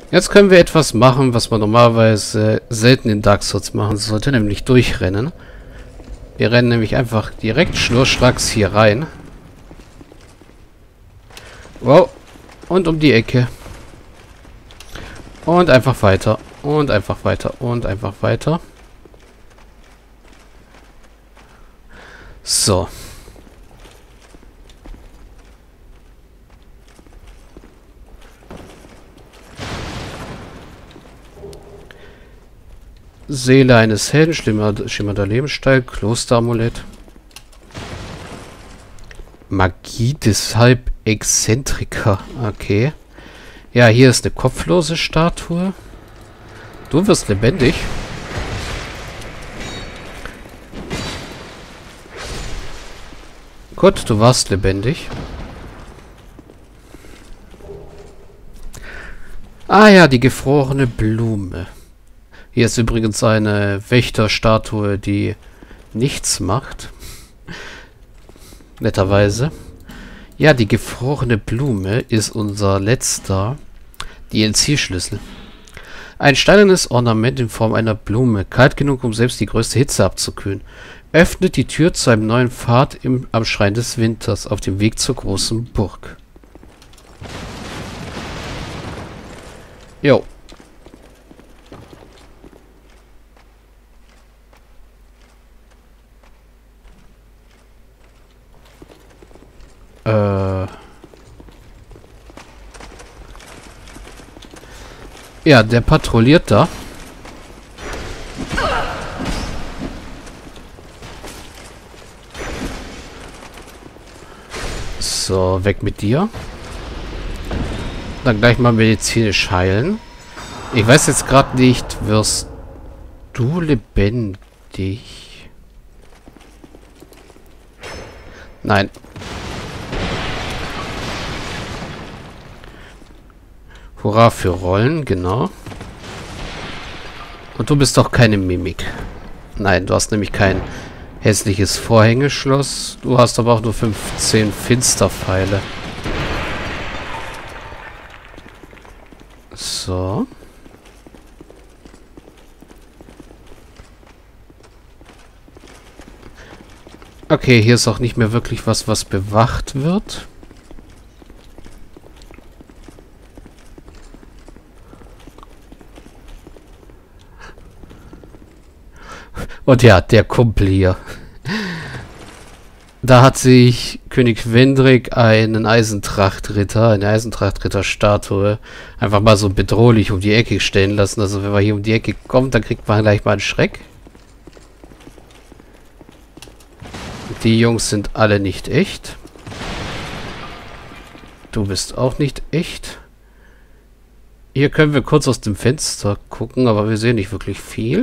Jetzt können wir etwas machen, was man normalerweise selten in Dark Souls machen sollte, nämlich durchrennen. Wir rennen nämlich einfach direkt schnurstracks hier rein. Wow. Und um die Ecke. Und einfach weiter. Und einfach weiter. Und einfach weiter. So. Seele eines Helden, schimmernder Lebensstein, Klosteramulett. Magie des Halbexzentriker. Okay. Ja, hier ist eine kopflose Statue. Du wirst lebendig. Gut, du warst lebendig. Ah ja, die gefrorene Blume. Hier ist übrigens eine Wächterstatue, die nichts macht. Netterweise. Ja, die gefrorene Blume ist unser letzter DLC-Schlüssel. Ein steinernes Ornament in Form einer Blume, kalt genug, um selbst die größte Hitze abzukühlen. Öffnet die Tür zu einem neuen Pfad am Schrein des Winters, auf dem Weg zur großen Burg. Jo. Ja, der patrouilliert da. So, weg mit dir. Dann gleich mal medizinisch heilen. Ich weiß jetzt gerade nicht, wirst du lebendig? Nein. Hurra für Rollen, genau. Und du bist doch keine Mimik. Nein, du hast nämlich kein hässliches Vorhängeschloss. Du hast aber auch nur 15 Finsterpfeile. So. Okay, hier ist auch nicht mehr wirklich was bewacht wird. Und ja, der Kumpel hier. Da hat sich König Wendrik eine Eisentrachtritter-Statue einfach mal so bedrohlich um die Ecke stellen lassen. Also wenn man hier um die Ecke kommt, dann kriegt man gleich mal einen Schreck. Die Jungs sind alle nicht echt. Du bist auch nicht echt. Hier können wir kurz aus dem Fenster gucken, aber wir sehen nicht wirklich viel.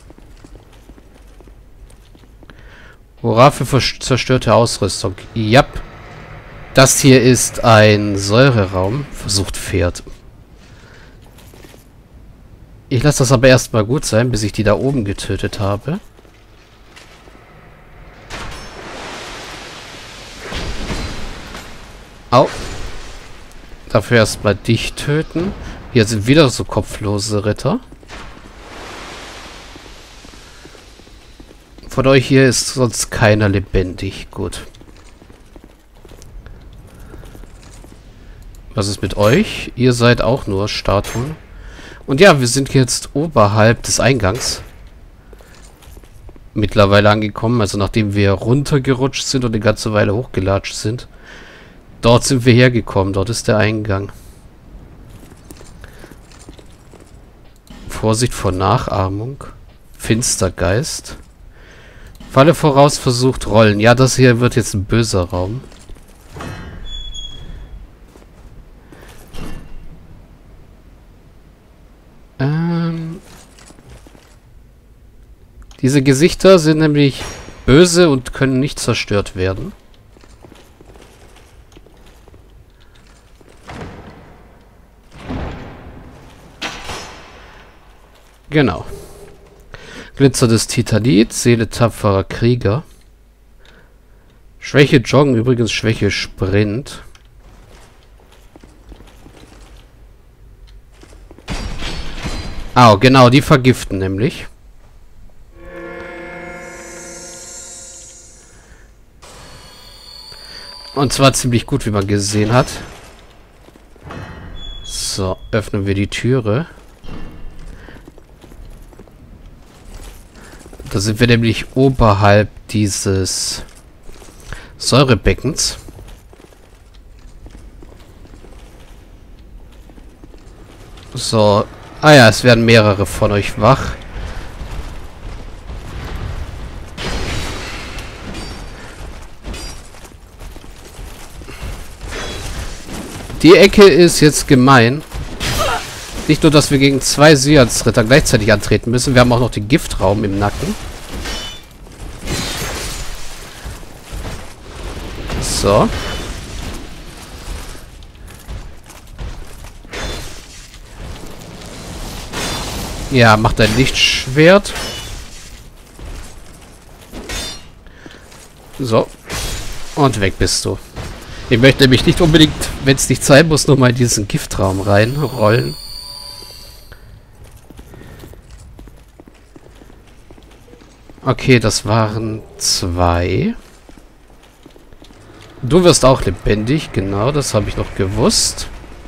Hurra für zerstörte Ausrüstung. Jap. Das hier ist ein Säureraum. Versucht Pferd. Ich lasse das aber erstmal gut sein, bis ich die da oben getötet habe. Au. Dafür erstmal dich töten. Hier sind wieder so kopflose Ritter. Von euch hier ist sonst keiner lebendig. Gut. Was ist mit euch? Ihr seid auch nur Statuen. Und ja, wir sind jetzt oberhalb des Eingangs. Mittlerweile angekommen. Also nachdem wir runtergerutscht sind und eine ganze Weile hochgelatscht sind. Dort sind wir hergekommen. Dort ist der Eingang. Vorsicht vor Nachahmung. Finstergeist. Falle voraus, versucht rollen. Ja, das hier wird jetzt ein böser Raum. Diese Gesichter sind nämlich böse und können nicht zerstört werden. Genau. Glitzer des Titanit, Seele tapferer Krieger. Schwäche Joggen, übrigens Schwäche Sprint. Ah, genau, die vergiften nämlich. Und zwar ziemlich gut, wie man gesehen hat. So, öffnen wir die Türe. Da sind wir nämlich oberhalb dieses Säurebeckens. So. Ah ja, es werden mehrere von euch wach. Die Ecke ist jetzt gemein. Nicht nur, dass wir gegen 2 Seance-Ritter gleichzeitig antreten müssen, wir haben auch noch den Giftraum im Nacken. So. Ja, macht ein Lichtschwert. So. Und weg bist du. Ich möchte nämlich nicht unbedingt, wenn es nicht sein muss, nochmal in diesen Giftraum reinrollen. Okay, das waren 2. Du wirst auch lebendig, genau, das habe ich noch gewusst.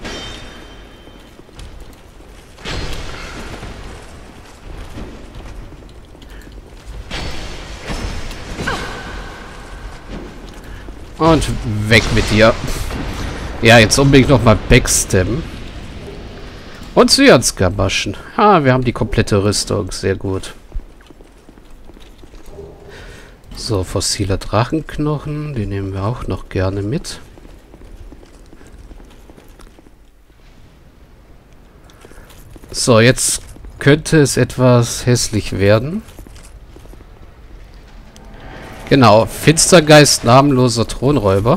Und weg mit dir. Ja, jetzt unbedingt nochmal backstabben. Und Cyanskabaschen. Ah, wir haben die komplette Rüstung. Sehr gut. So, fossiler Drachenknochen. Die nehmen wir auch noch gerne mit. So, jetzt könnte es etwas hässlich werden. Genau, Finstergeist, namenloser Thronräuber.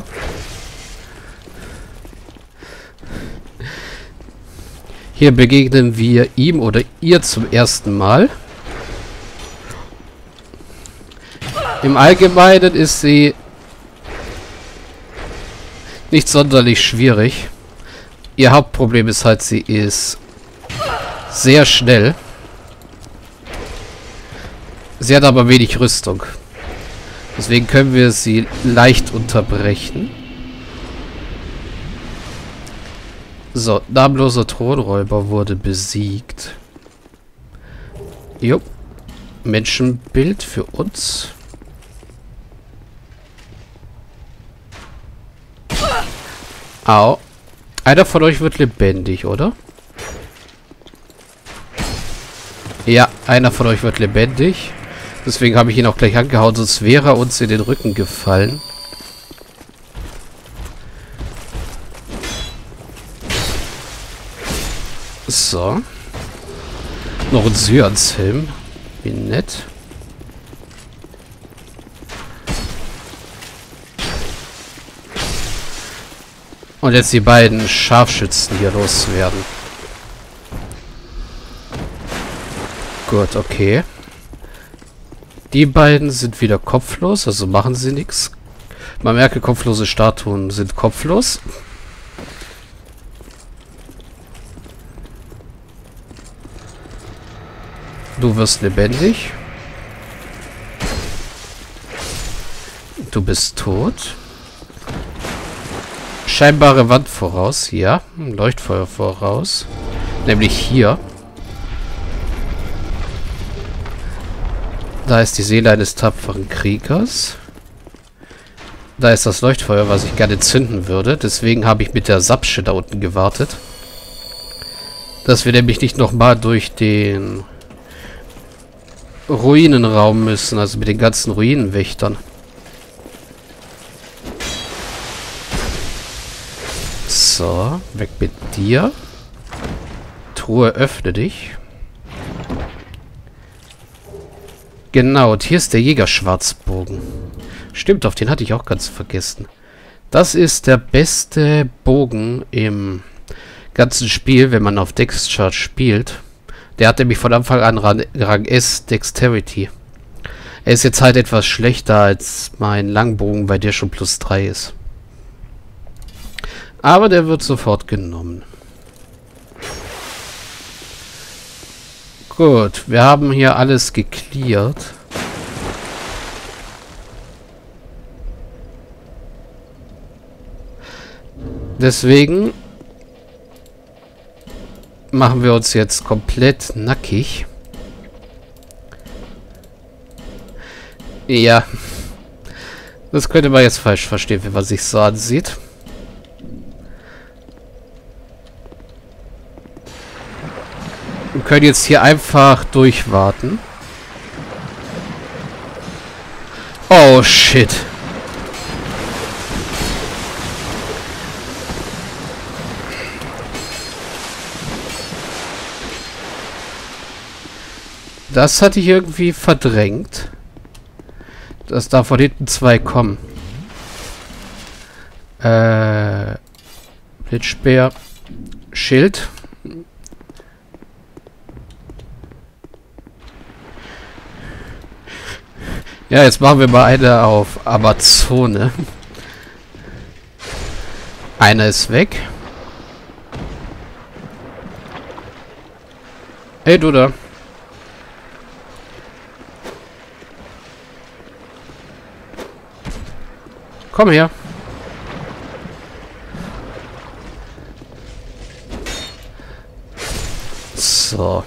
Hier begegnen wir ihm oder ihr zum ersten Mal. Im Allgemeinen ist sie nicht sonderlich schwierig. Ihr Hauptproblem ist halt, sie ist sehr schnell. Sie hat aber wenig Rüstung. Deswegen können wir sie leicht unterbrechen. So, namenloser Thronräuber wurde besiegt. Jo. Menschenbild für uns. Au. Einer von euch wird lebendig, oder? Ja, einer von euch wird lebendig. Deswegen habe ich ihn auch gleich angehauen, sonst wäre er uns in den Rücken gefallen. So. Noch ein Cyanshelm. Wie nett. Und jetzt die beiden Scharfschützen hier loswerden. Gut, okay. Die beiden sind wieder kopflos, also machen sie nichts. Man merke, kopflose Statuen sind kopflos. Du wirst lebendig. Du bist tot. Scheinbare Wand voraus, ja. Leuchtfeuer voraus. Nämlich hier. Da ist die Seele eines tapferen Kriegers. Da ist das Leuchtfeuer, was ich gerne zünden würde. Deswegen habe ich mit der Sapsche da unten gewartet. Dass wir nämlich nicht nochmal durch den Ruinenraum müssen. Also mit den ganzen Ruinenwächtern. So, weg mit dir. Truhe, öffne dich. Genau, und hier ist der Jägerschwarzbogen. Stimmt, auf den hatte ich auch ganz vergessen. Das ist der beste Bogen im ganzen Spiel, wenn man auf Dexcharge spielt. Der hat nämlich von Anfang an Rang S Dexterity. Er ist jetzt halt etwas schlechter als mein Langbogen, bei der schon +3 ist. Aber der wird sofort genommen. Gut, wir haben hier alles geklärt. Deswegen machen wir uns jetzt komplett nackig. Ja. Das könnte man jetzt falsch verstehen, wenn man sich so ansieht. Wir können jetzt hier einfach durchwarten. Oh, shit. Das hatte ich irgendwie verdrängt. Dass da von hinten zwei kommen. Blitzspeer. Schild. Ja, jetzt machen wir mal eine auf Amazone. Einer ist weg. Hey, du da. Komm her. So.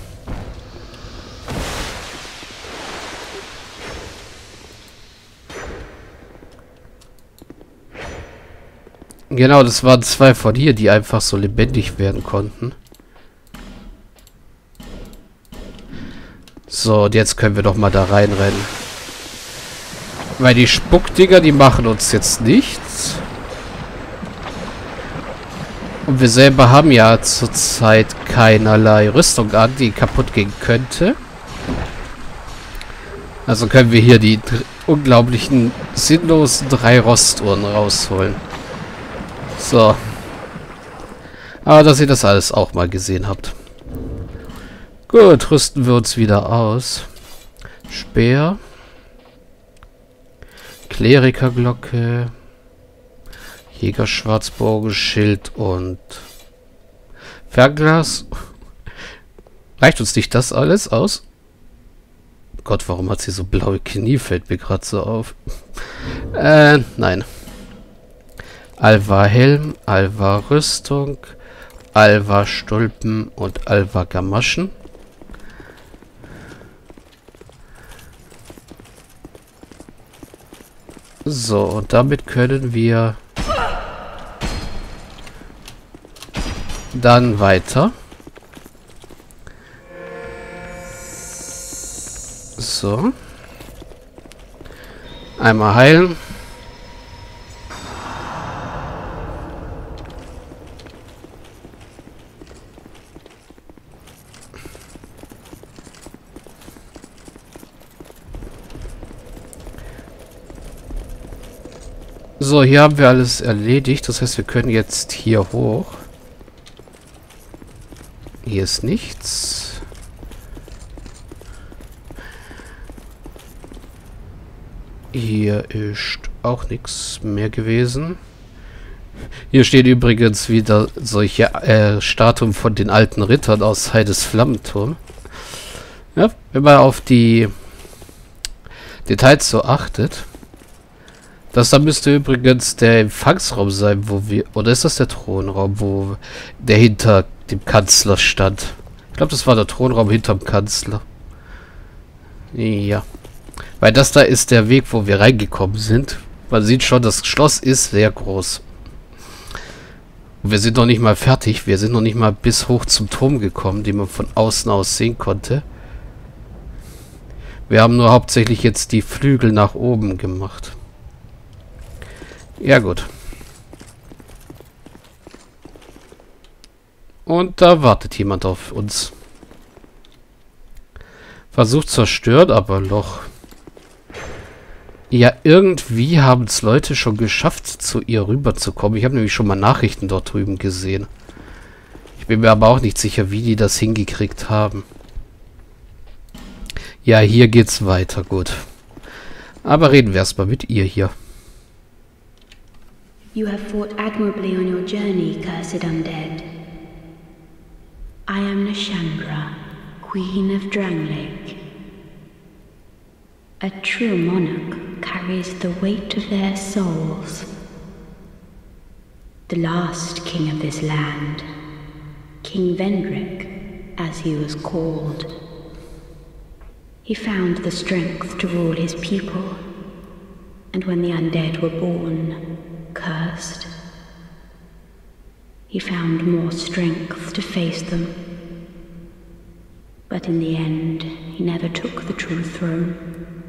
Genau, das waren zwei von hier, die einfach so lebendig werden konnten. So, und jetzt können wir doch mal da reinrennen. Weil die Spuckdinger, die machen uns jetzt nichts. Und wir selber haben ja zurzeit keinerlei Rüstung an, die kaputt gehen könnte. Also können wir hier die unglaublichen, sinnlosen 3 Rostuhren rausholen. So. Aber dass ihr das alles auch mal gesehen habt. Gut, rüsten wir uns wieder aus. Speer. Klerikerglocke. Jägerschwarzbogen, Schild und Fernglas. Reicht uns nicht das alles aus? Gott, warum hat sie so blaue Knie? Fällt mir gerade so auf. Nein. Alva Helm, Alva Rüstung, Alva Stulpen und Alva Gamaschen. So, und damit können wir dann weiter. So. Einmal heilen. So, hier haben wir alles erledigt. Das heißt, wir können jetzt hier hoch. Hier ist nichts. Hier ist auch nichts mehr gewesen. Hier stehen übrigens wieder solche Statuen von den alten Rittern aus Heides Flammenturm. Ja, wenn man auf die Details so achtet. Das da müsste übrigens der Empfangsraum sein, wo wir... Oder ist das der Thronraum, wo der hinter dem Kanzler stand? Ich glaube, das war der Thronraum hinterm Kanzler. Ja. Weil das da ist der Weg, wo wir reingekommen sind. Man sieht schon, das Schloss ist sehr groß. Und wir sind noch nicht mal fertig. Wir sind noch nicht mal bis hoch zum Turm gekommen, den man von außen aus sehen konnte. Wir haben nur hauptsächlich jetzt die Flügel nach oben gemacht. Ja, gut. Und da wartet jemand auf uns. Versucht zerstört, aber Loch. Ja, irgendwie haben es Leute schon geschafft, zu ihr rüberzukommen. Ich habe nämlich schon mal Nachrichten dort drüben gesehen. Ich bin mir aber auch nicht sicher, wie die das hingekriegt haben. Ja, hier geht's weiter, gut. Aber reden wir erstmal mit ihr hier. You have fought admirably on your journey, cursed undead. I am Nashandra, Queen of Drangleic. A true monarch carries the weight of their souls. The last king of this land, King Vendrick, as he was called. He found the strength to rule his people, and when the undead were born, cursed, he found more strength to face them. But in the end, he never took the true throne.